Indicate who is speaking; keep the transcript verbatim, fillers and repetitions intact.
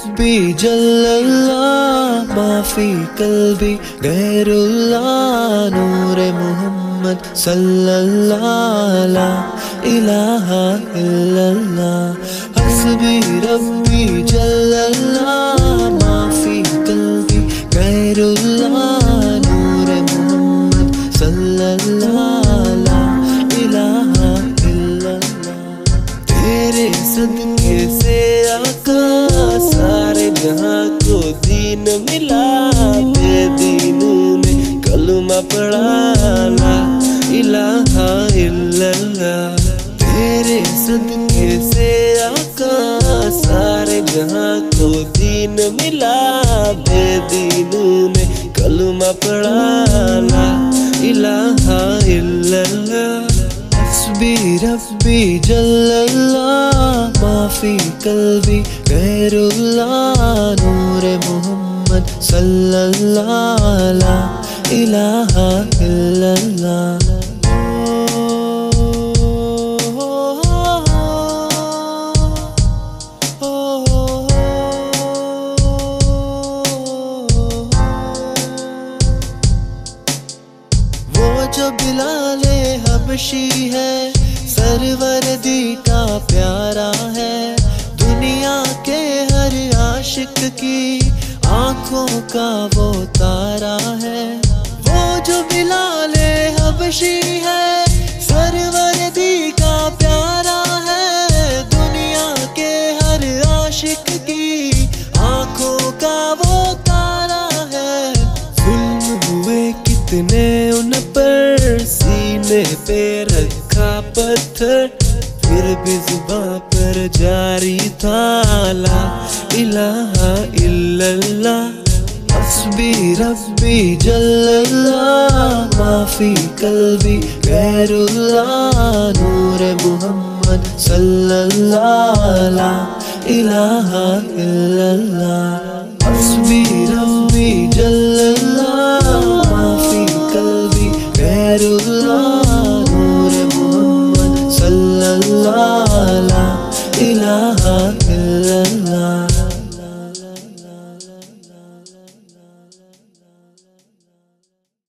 Speaker 1: रब्बी जल्लल्लाह माफी कल्बी गैरुल्लाह नूरे मुहम्मद सल्लल्लाह ला इलाहा इल्लल्लाह हस्बी रब्बी जल्लल्लाह माफी कल्बी गैरुल्लाह नूरे मुहम्मद सल्लल्लाह ला इलाहा इल्लल्लाह। तेरे सदके से आका सारे जहां को दीन मिला, बेदीन ने कलमा पढ़ा ला इलाहा इल्लल्लाह। तेरे सदके से आका सारे जहां को दीन मिला, बेदीन ने कलमा पढ़ा ला इलाहा इल्लल्लाह। हस्बी रब्बी जल्लल्लाह माफी कल्बी गैरुल्लाह नूरे मुहम्मद सल्लल्लाह ला इलाहा इल्लल्लाह। जो बिलाले हबशी है सरवरदी का प्यारा है, दुनिया के हर आशिक की आंखों का वो तारा है। वो जो बिलाले हबशी है सरवरदी का प्यारा है, दुनिया के हर आशिक की आंखों का वो तारा है। जुल्म हुए कितने उन पर सीने पे रखा पत्थर, फिर भी जुबां पर जारी था ला इलाहा इल्लल्लाह। हस्बी रब्बी जल्लल्लाह माफी कल्बी गैरुल्लाह नूरे मुहम्मद सल्लल्लाह ला इलाहा इल्लल्लाह। हस्बी